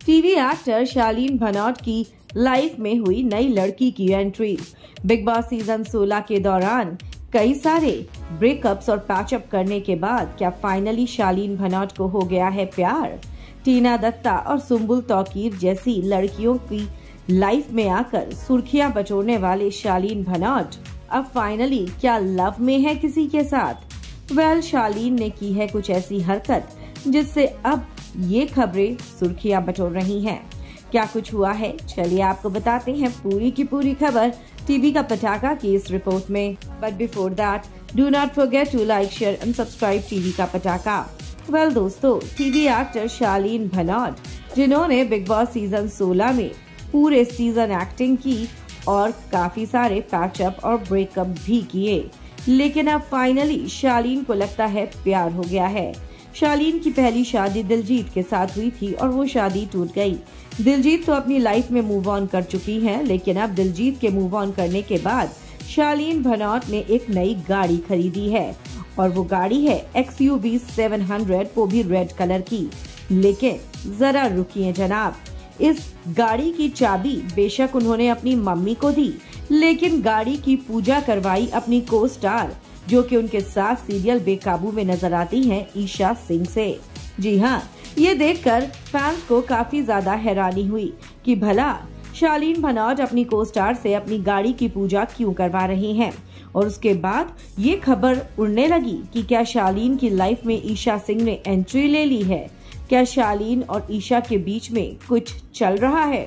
TV actor शालीन भनोट की life में हुई नई लड़की की एंट्री। बिग बॉस सीजन 16 के दौरान कई सारे ब्रेकअप्स और पैचअप करने के बाद क्या फाइनली शालीन भनोट को हो गया है प्यार? टीना दत्ता और सुम्बुल तौकीर जैसी लड़कियों की लाइफ में आकर सुर्खियां बटोरने वाले शालीन भनोट अब फाइनली क्या लव में है किसी के साथ? शालीन ने की है कुछ ऐसी हरकत जिससे अब ये खबरें सुर्खियां बटोर रही हैं। क्या कुछ हुआ है, चलिए आपको बताते हैं पूरी की पूरी खबर टीवी का पटाखा की इस रिपोर्ट में। But before that, do not forget to like, share and subscribe TV का पटाखा। दोस्तों, टीवी एक्टर शालीन भनोट, जिन्होंने बिग बॉस सीजन 16 में पूरे सीजन एक्टिंग की और काफी सारे पैचअप और ब्रेकअप भी किए, लेकिन अब फाइनली शालीन को लगता है प्यार हो गया है। शालीन की पहली शादी दिलजीत के साथ हुई थी और वो शादी टूट गई। दिलजीत तो अपनी लाइफ में मूव ऑन कर चुकी हैं, लेकिन अब दिलजीत के मूव ऑन करने के बाद शालीन भनोट ने एक नई गाड़ी खरीदी है और वो गाड़ी है XUV 700, वो भी रेड कलर की। लेकिन जरा रुकिए जनाब, इस गाड़ी की चाबी बेशक उन्होंने अपनी मम्मी को दी, लेकिन गाड़ी की पूजा करवाई अपनी को स्टार, जो कि उनके साथ सीरियल बेकाबू में नजर आती हैं, ईशा सिंह से। जी हाँ, ये देखकर फैंस को काफी ज्यादा हैरानी हुई कि भला शालीन भनोट अपनी को स्टार से अपनी गाड़ी की पूजा क्यों करवा रही हैं। और उसके बाद ये खबर उड़ने लगी कि क्या शालीन की लाइफ में ईशा सिंह ने एंट्री ले ली है? क्या शालीन और ईशा के बीच में कुछ चल रहा है?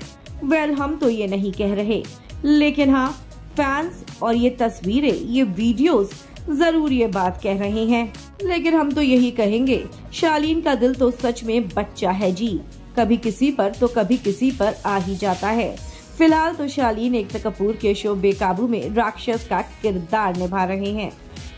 हम तो ये नहीं कह रहे, लेकिन हाँ, फैंस और ये तस्वीरें, ये वीडियोस जरूर ये बात कह रहे हैं। लेकिन हम तो यही कहेंगे, शालीन का दिल तो सच में बच्चा है जी, कभी किसी पर तो कभी किसी पर आ ही जाता है। फिलहाल तो शालीन एकता कपूर के शो बेकाबू में राक्षस का किरदार निभा रहे हैं।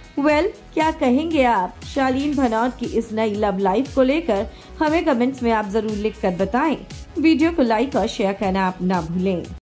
क्या कहेंगे आप शालीन भनोट की इस नई लव लाइफ को लेकर? हमें कमेंट्स में आप जरूर लिखकर बताएं। वीडियो को लाइक और शेयर करना आप ना भूलें।